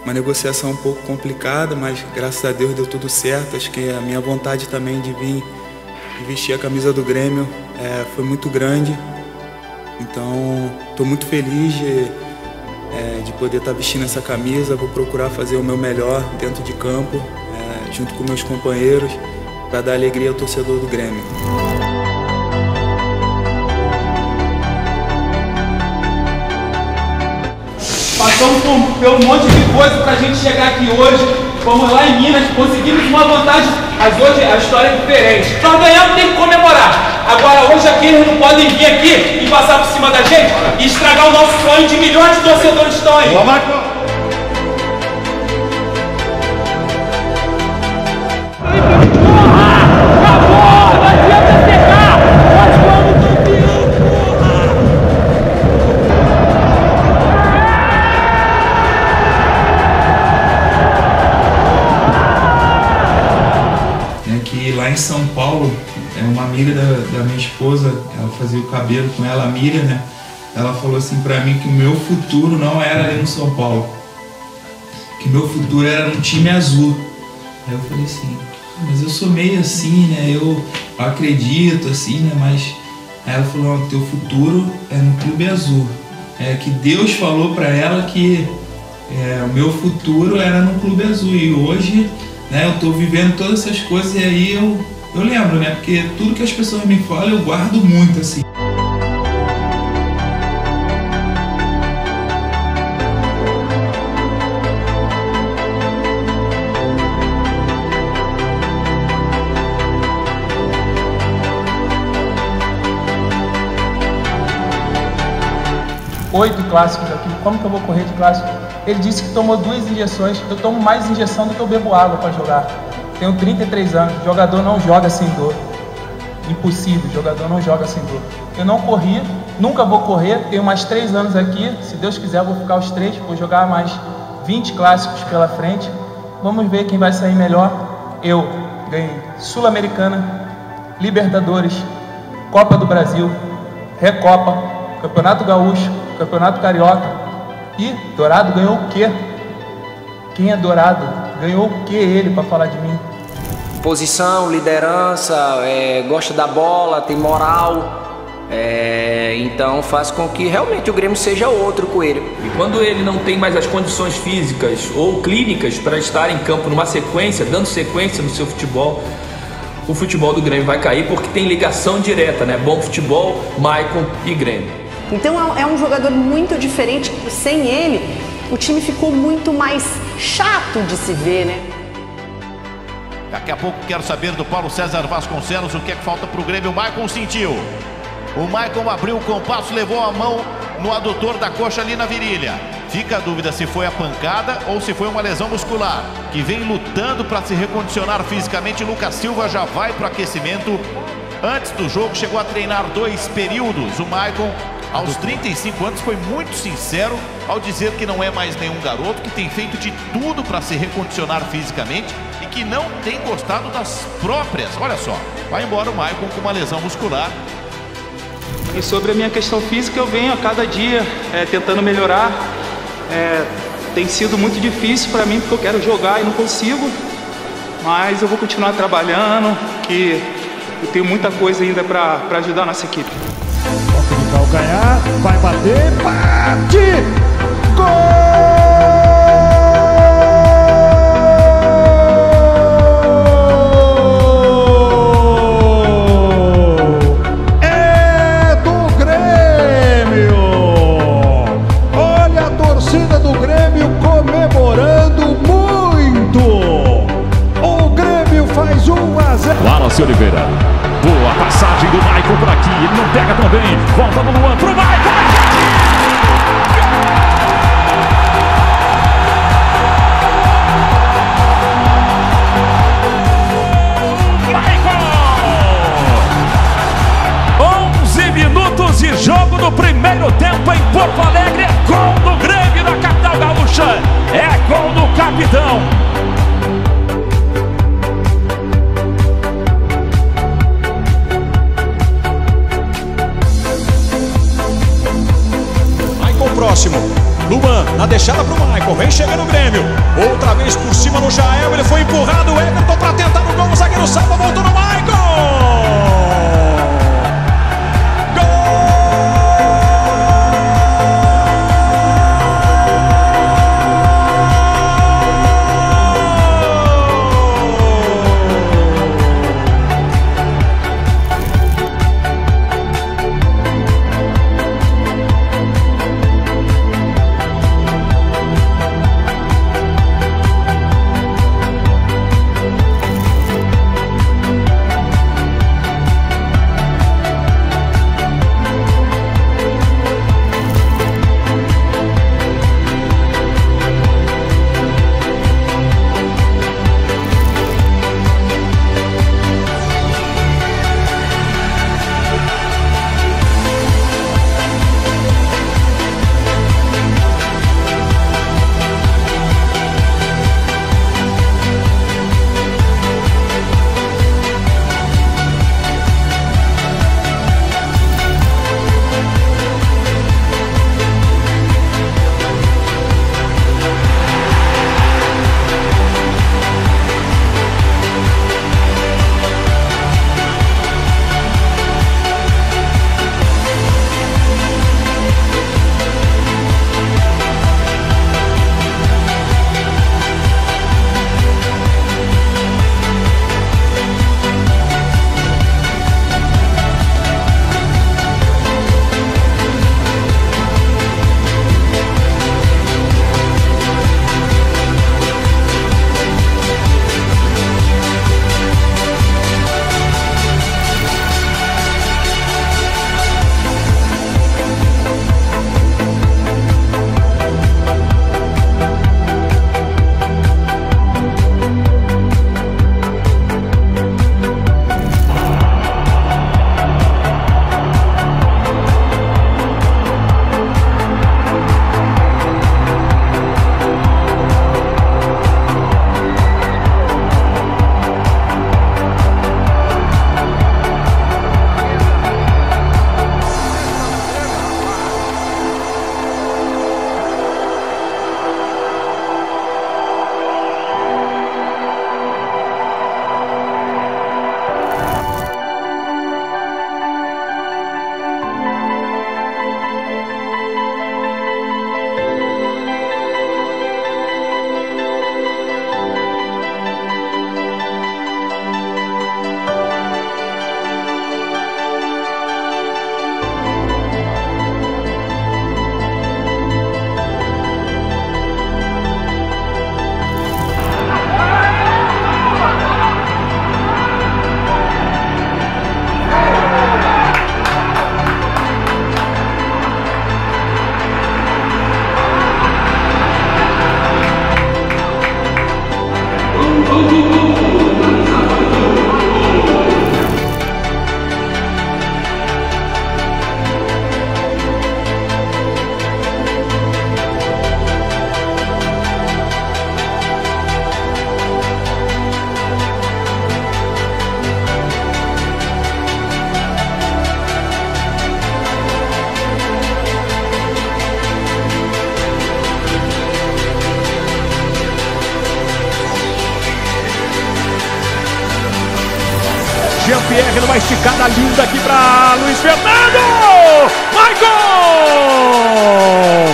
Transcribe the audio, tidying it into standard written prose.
uma negociação um pouco complicada, mas graças a Deus deu tudo certo. Acho que a minha vontade também de vir vestir a camisa do Grêmio foi muito grande. Então, estou muito feliz de poder estar vestindo essa camisa. Vou procurar fazer o meu melhor dentro de campo, junto com meus companheiros, para dar alegria ao torcedor do Grêmio. Passamos por um monte de coisa para a gente chegar aqui hoje. Fomos lá em Minas, conseguimos uma vantagem, mas hoje a história é diferente. Nós ganhamos, tem que comemorar. Agora, hoje aqui eles não podem vir aqui e passar por cima da gente e estragar o nosso sonho de milhões de torcedores que estão aí. Boa, Marco. Lá em São Paulo, uma amiga da minha esposa, ela fazia o cabelo com ela, a Miriam, né? Ela falou assim pra mim que o meu futuro não era ali no São Paulo, que o meu futuro era no time azul. Aí eu falei assim, mas eu sou meio assim, né? Eu acredito assim, né? Mas aí ela falou, não, teu futuro é no Clube Azul. Que Deus falou pra ela que o meu futuro era no Clube Azul. E hoje, né, eu tô vivendo todas essas coisas e aí eu lembro, né? Porque tudo que as pessoas me falam eu guardo muito, assim. Oito clássicos aqui, como que eu vou correr de clássico? Ele disse que tomou 2 injeções, eu tomo mais injeção do que eu bebo água para jogar. Tenho 33 anos, jogador não joga sem dor. Impossível, jogador não joga sem dor. Eu não corri, nunca vou correr, tenho mais 3 anos aqui, se Deus quiser eu vou ficar os 3, vou jogar mais 20 clássicos pela frente. Vamos ver quem vai sair melhor. Eu ganhei Sul-Americana, Libertadores, Copa do Brasil, Recopa, Campeonato Gaúcho, Campeonato Carioca. E Dourado ganhou o quê? Quem é Dourado? Ganhou o quê ele para falar de mim? Posição, liderança, gosta da bola, tem moral. Então faz com que realmente o Grêmio seja outro com ele. E quando ele não tem mais as condições físicas ou clínicas para estar em campo numa sequência, dando sequência no seu futebol, o futebol do Grêmio vai cair porque tem ligação direta, né? Bom futebol, Maicon e Grêmio. Então é um jogador muito diferente. Sem ele, o time ficou muito mais chato de se ver, né? Daqui a pouco quero saber do Paulo César Vasconcelos o que é que falta para o Grêmio. O Maicon sentiu. O Maicon abriu o compasso, levou a mão no adutor da coxa ali na virilha. Fica a dúvida se foi a pancada ou se foi uma lesão muscular. Que vem lutando para se recondicionar fisicamente. Lucas Silva já vai para o aquecimento. Antes do jogo chegou a treinar 2 períodos. O Maicon, aos 35 anos, foi muito sincero ao dizer que não é mais nenhum garoto, que tem feito de tudo para se recondicionar fisicamente e que não tem gostado das próprias. Olha só, vai embora o Maicon com uma lesão muscular. E sobre a minha questão física, eu venho a cada dia tentando melhorar. Tem sido muito difícil para mim porque eu quero jogar e não consigo, mas eu vou continuar trabalhando, que eu tenho muita coisa ainda para ajudar a nossa equipe. Calcanhar, vai bater, bate! Gol! É do Grêmio! Olha a torcida do Grêmio comemorando muito! O Grêmio faz 1-0. Wallace Oliveira. Boa passagem do Maicon por aqui, ele não pega também, volta no Luan pro Maicon! Maicon! 11 minutos de jogo no primeiro tempo em Porto Alegre, é gol do Grêmio na capital gaúcha, é gol do capitão! próximo. Luan, na deixada pro Michael, vem chegando o Grêmio. Outra vez por cima no Jael, ele foi empurrado, o Everton pra tentar o gol, o zagueiro salva, voltou no Michael. Jean-Pierre numa esticada linda aqui para Luiz Fernando! Michael!